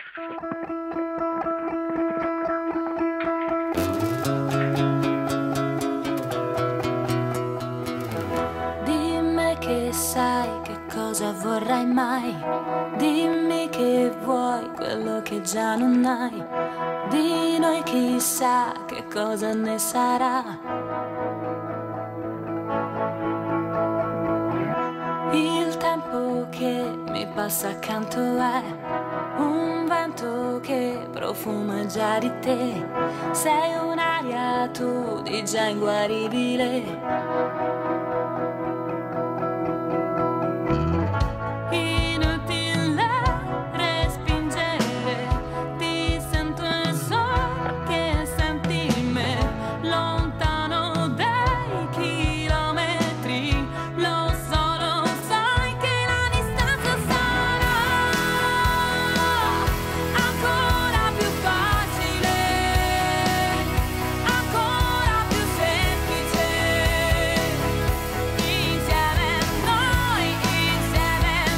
Dimmi che sai che cosa vorrai mai. Dimmi che vuoi quello che già non hai. Di noi chissà che cosa ne sarà. Il tempo che mi passa accanto è un vento che profuma già di te. Sei un'aria tu di già inguaribile. Inutile respingere, ti sento e so che senti me. Lontano dei chilometri, lo so, lo sai che la distanza sarà ancora più facile, ancora più semplice. Insieme a noi, insieme a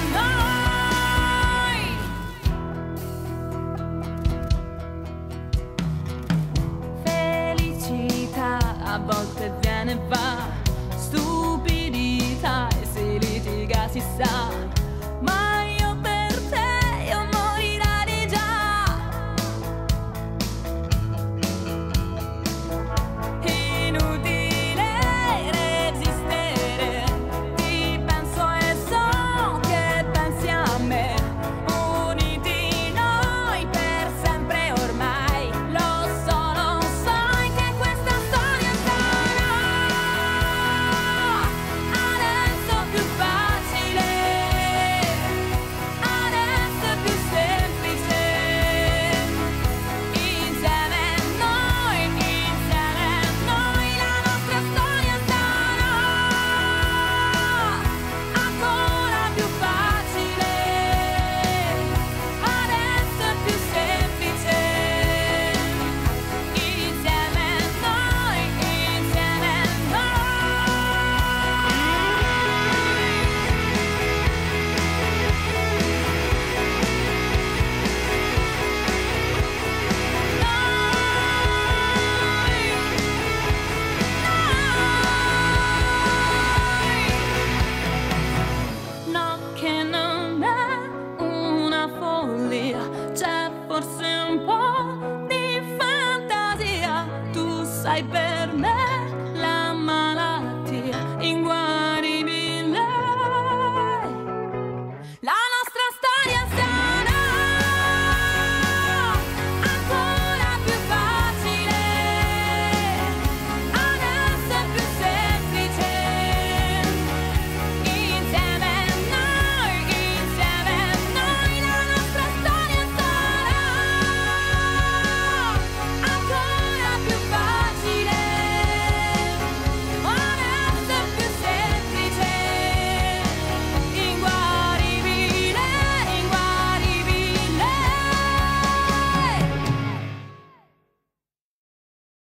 noi. Felicità a volte viene e va, stupidità e si litiga si sa, ma io per te io morirei di già. Inutile resistere, ti penso e so che pensi a me. Uniti noi per sempre ormai, lo sai che questa storia sarà adesso più facile, adesso è più semplice. Insieme a noi, la nostra storia sarà ancora più facile, adesso è più semplice. Insieme a noi, insieme a noi. No, che non è una follia, c'è forse un po' di fantasia. Tu sai per me